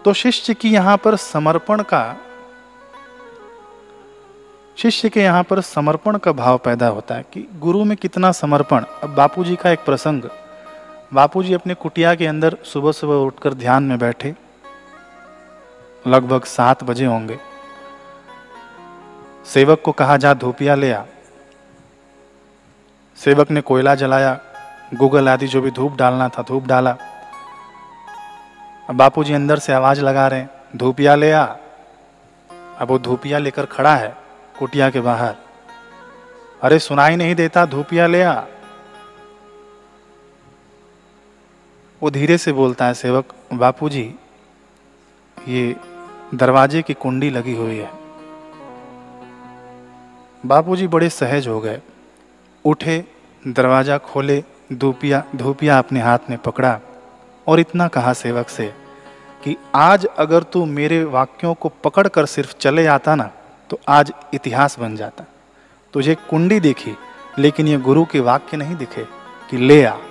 तो शिष्य के यहाँ पर समर्पण का भाव पैदा होता है कि गुरु में कितना समर्पण। अब बापूजी का एक प्रसंग, बापूजी अपने कुटिया के अंदर सुबह सुबह उठकर ध्यान में बैठे, लगभग 7 बजे होंगे। सेवक को कहा जा धूपिया ले आ। सेवक ने कोयला जलाया, गूगल आदि जो भी धूप डालना था धूप डाला। अब बापूजी अंदर से आवाज लगा रहे हैं, धूपिया ले आ। अब वो धूपिया लेकर खड़ा है कुटिया के बाहर। अरे सुनाई नहीं देता, धूपिया ले आ। वो धीरे से बोलता है, सेवक बापूजी ये दरवाजे की कुंडी लगी हुई है। बापूजी बड़े सहज हो गए, उठे, दरवाजा खोले, धूपिया अपने हाथ में पकड़ा और इतना कहा सेवक से कि आज अगर तू मेरे वाक्यों को पकड़कर सिर्फ चले आता ना तो आज इतिहास बन जाता। तुझे कुंडी दिखी लेकिन ये गुरु के वाक्य नहीं दिखे कि ले आ।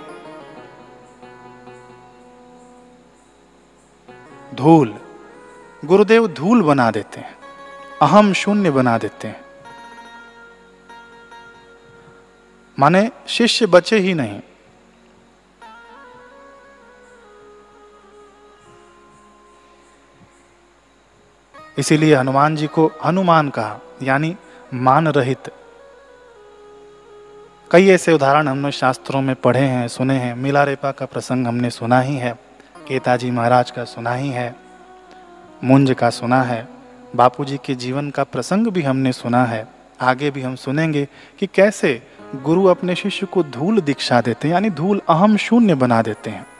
धूल, गुरुदेव धूल बना देते हैं, अहम शून्य बना देते हैं। माने शिष्य बचे ही नहीं। इसीलिए हनुमान जी को हनुमान कहा, यानी मान रहित। कई ऐसे उदाहरण हमने शास्त्रों में पढ़े हैं, सुने हैं। मिलारेपा का प्रसंग हमने सुना ही है, केताजी महाराज का सुना ही है, मुंज का सुना है, बापूजी के जीवन का प्रसंग भी हमने सुना है। आगे भी हम सुनेंगे कि कैसे गुरु अपने शिष्य को धूल दीक्षा देते हैं, यानी धूल अहम शून्य बना देते हैं।